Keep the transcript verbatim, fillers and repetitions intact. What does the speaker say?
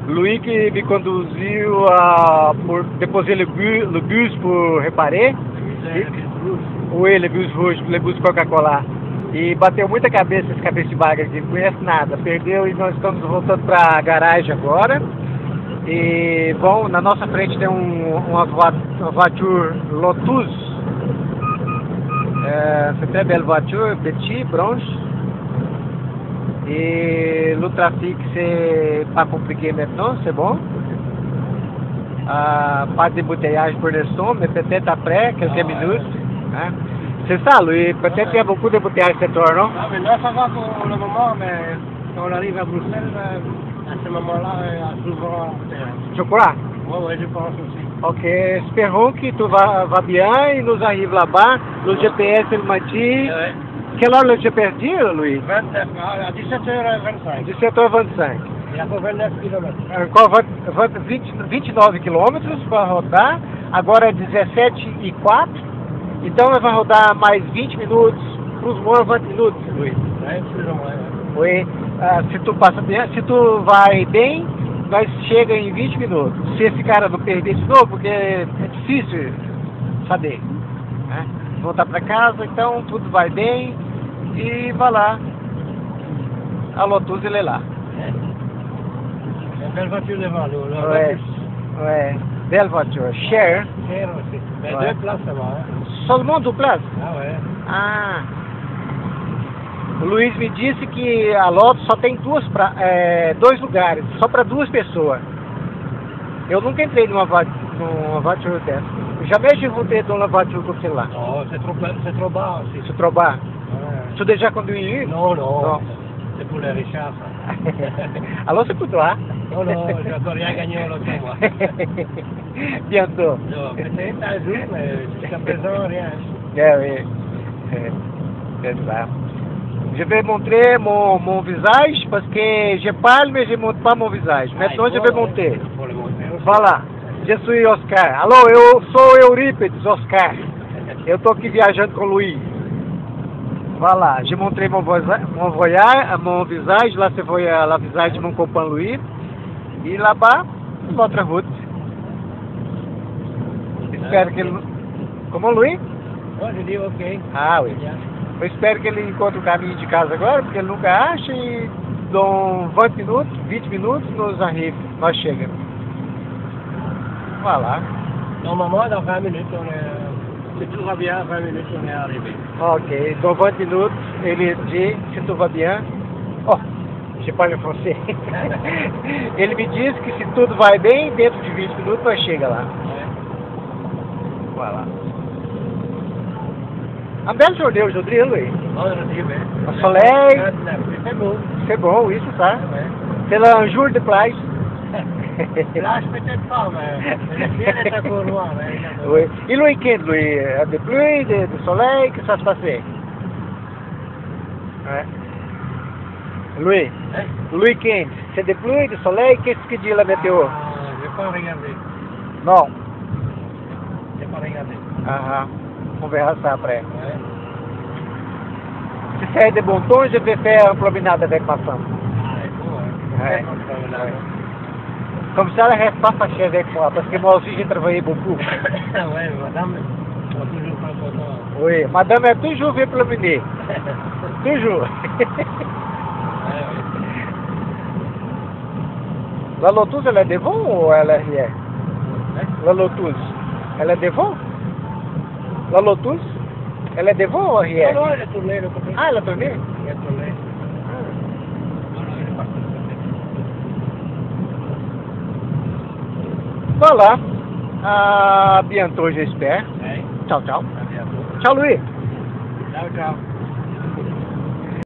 Louis qui me conduziu a pour déposer le bus, le bus pour réparer. Oui, le bus rouge, le bus Coca-Cola. E bateu muita cabeça esse cabeça de baga aqui, não conhece nada. Perdeu e nós estamos voltando para a garagem agora. E, bom, na nossa frente tem um, uma, uma voiture Lotus. Euh, c'est très belle voiture, petit, blanche. Et le trafic c'est pas compliqué maintenant, c'est bon. Euh, pas d'embouteillage pour l'instant, mais peut-être après, quelques ah, minutes. Ouais. Hein? C'est ça, Louis, peut-être qu'il y a beaucoup d'embouteillages cette heure, non? Ah, mais là ça va pour le moment, mais quand on arrive à Bruxelles, à ce moment-là, souvent. Tu crois? Oui, oui, je pense aussi. Ok, espérons que tout va, va bien et nous arrive là-bas. Le G P S il m'a dit. Ouais. Quelle heure le G P S dit, Louis? vingt-neuf, à dix-sept heures vingt-cinq. dix-sept heures vingt-cinq. Il y a encore vingt-neuf kilomètres. Encore vinte, vinte e nove quilômetros para rodar. Agora é dezessete e quatro. Então vai rodar mais vinte minutos. Para os morros, vinte minutos, Louis. É, precisa mais. Oui. Uh, se tu passa bem, se tu vai bem, nós chega em vinte minutos. Se esse cara não perder de novo, porque é difícil saber, né? Voltar para casa, então tudo vai bem e vai lá. A Lotus ele é lá. É uma belle voiture devant nous. Ouais, ouais, belle voiture. Cher. Cher aussi. Mais Ouais. deux places seulement. Hein? Seulement deux places? Ah ouais. Ah. O Luiz me disse que a Lotus só tem duas pra, é, dois lugares, só para duas pessoas. Eu nunca entrei numa, numa voiture dessa. Jamais je voudrais dans la voiture comme celle-là. Non, c'est trop, c'est trop bas aussi. C'est trop bas. Ouais. Tu as déjà conduit une? Non, non. Non. C'est pour les richards, ça. Alors c'est pour toi. Non, non, je n'ai encore rien gagné au loto, moi. Bientôt. Non, peut-être un jour, mais jusqu'à présent, rien. É, oui. C'est ça. Je vais montrer mon, mon visage parce que je parle mais je ne montre pas mon visage. Maintenant ah, je vais monter. Voilà. Je suis Oscar. Alô, eu sou Eurípides Oscar. Eu estou aqui viajando com o Luiz. Voilà. Je montrei mon, mon voyage, mon visage. Là c'est la visage de mon copain Luiz. E là-bas, notre route. Espero que ele... Como, Luiz? Moi, je dis ok. Ah, oui. Eu espero que ele encontre o caminho de casa agora, porque ele nunca acha e dão vinte minutos, vinte minutos, nos arrive, nós chegamos. Voilà. Normalement, dans vingt minutes, on est... Si tout va bien, vingt minutes, on est arrivé. Ok, dans vinte minutos, ele diz, se tudo vai bem... Oh, je parle français. Ele me diz que se tudo vai bem, dentro de vinte minutos, nós chegamos lá. É. Voilà. Un bel journée aujourd'hui, Louis. Aujourd'hui, oui. Le soleil. C'est beau. C'est bon, oui, c'est ça. Ouais. C'est un jour de plage. Plage peut-être pas, mais le ciel est encore noir. Hein, oui. Et le week-end, Louis, de pluie, de, de soleil, que ça se passait? Ouais. Louis, hein? Le week-end, c'est de pluie, de soleil, qu'est-ce que dit la météo? Ah, je n'ai pas regardé. Non. Je n'ai pas regardé. Ah, ah. On verra ça après. Ouais. Si c'est de bon temps, je vais faire une promenade avec ma femme. Ah, c'est beau, hein? Ouais. Ouais. Ouais. Comme ça, elle ne reste pas fâchée avec moi, parce que moi aussi, j'ai travaillé beaucoup. Oui, madame, on est toujours pas content. Oui, madame a toujours fait promener. Toujours. Ouais, ouais. La Lotus, elle est devant ou elle est arrière? Hein? La Lotus, elle est devant? La Lotus, elle est devant ou arrière? Non, non, elle est tournée, le côté. Ah, elle a tourné? Elle est tournée. Non, non, elle est partie. Voilà. À bientôt, j'espère. Ouais. Ciao, ciao. À bientôt. Ciao, Louis. Ciao, ciao.